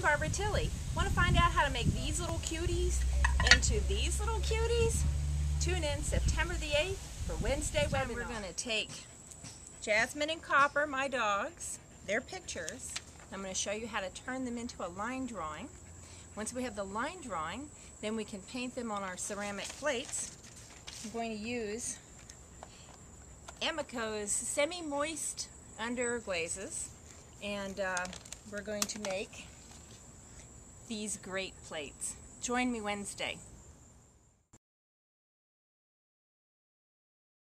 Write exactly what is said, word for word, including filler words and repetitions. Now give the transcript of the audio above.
Barbara Tilley. Want to find out how to make these little cuties into these little cuties? Tune in September the eighth for Wednesday webinar. We're going to take Jasmine and Copper, my dogs, their pictures. I'm going to show you how to turn them into a line drawing. Once we have the line drawing, then we can paint them on our ceramic plates. I'm going to use Amaco's semi-moist Underglazes, and uh, we're going to make these great plates. Join me Wednesday.